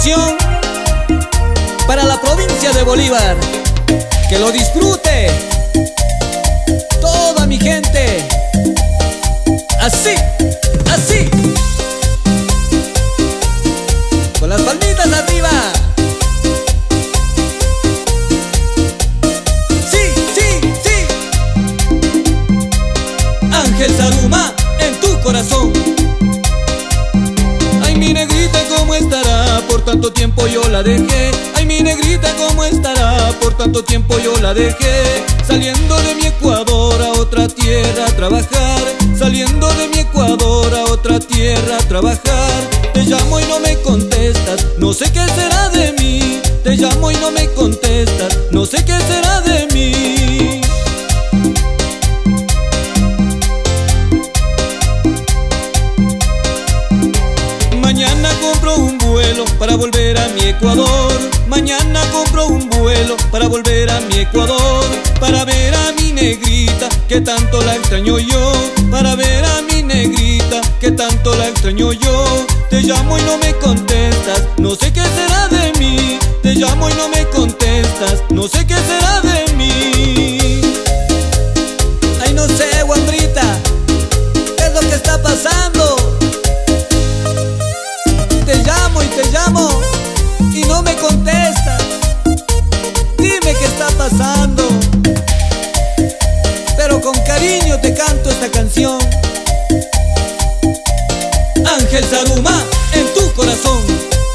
canción para la provincia de Bolívar. Que lo disfrute toda mi gente. Así, así, con las palmitas arriba. Sí, sí, sí. Ángel Saruma en tu corazón. Ay, mi negrita, ¿cómo estará? Por tanto tiempo yo la dejé. Ay, mi negrita, ¿cómo estará? Por tanto tiempo yo la dejé. Saliendo de mi Ecuador a otra tierra a trabajar. Saliendo de mi Ecuador a otra tierra a trabajar. Te llamo y no me contestas, no sé qué será de mí. Te llamo y no me contestas, no sé qué será de mí. Mañana compro un vuelo para volver a mi Ecuador. Mañana compro un vuelo para volver a mi Ecuador. Para ver a mi negrita que tanto la extraño yo. Para ver a mi negrita que tanto la extraño yo. Te llamo y no me contestas, no sé qué será de mí. Te llamo y no me contestas, no sé qué será de mí. Ay, no sé, guambrita, ¿qué es lo que está pasando? Te llamo y no me contestas. Dime qué está pasando. Pero con cariño te canto esta canción. Ángel Saruma en tu corazón.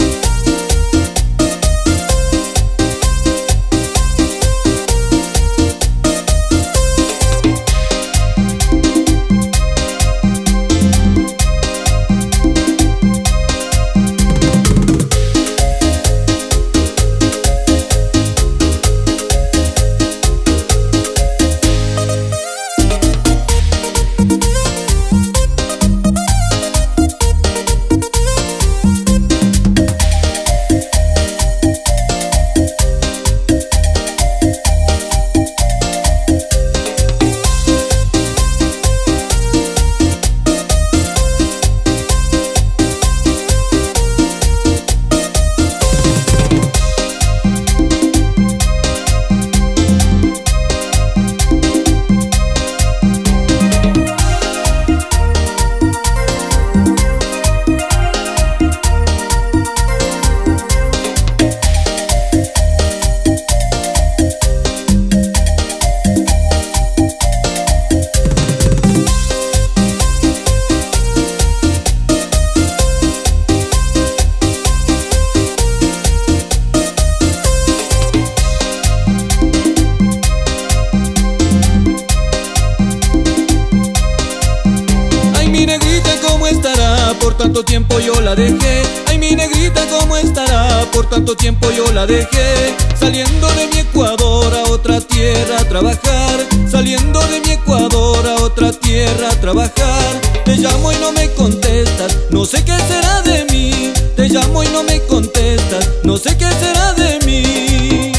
Por tanto tiempo yo la dejé. Ay, mi negrita, ¿cómo estará? Por tanto tiempo yo la dejé. Saliendo de mi Ecuador a otra tierra a trabajar. Saliendo de mi Ecuador a otra tierra a trabajar. Te llamo y no me contestas, no sé qué será de mí. Te llamo y no me contestas, no sé qué será de mí.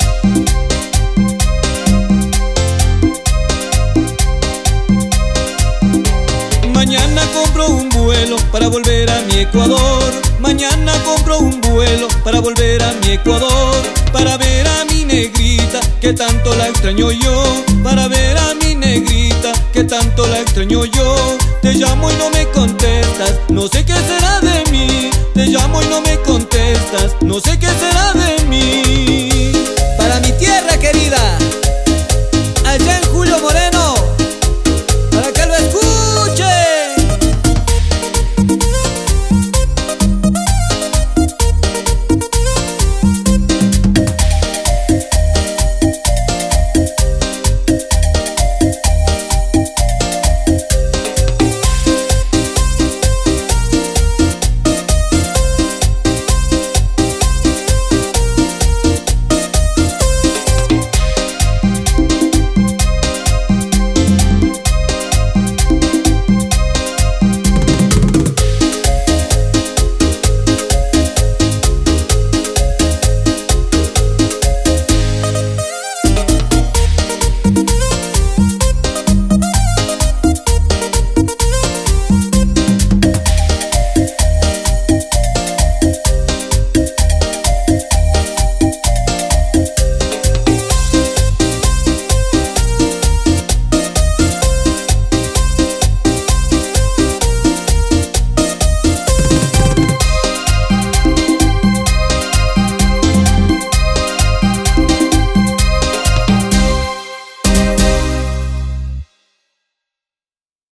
Mañana compro un vuelo para volver a mi Ecuador. Mañana compro un vuelo para volver a mi Ecuador. Para ver a mi negrita que tanto la extraño yo. Para ver a mi negrita que tanto la extraño yo. Te llamo y no me contestas, no sé qué será de mí. Te llamo y no me contestas, no sé qué será de mí.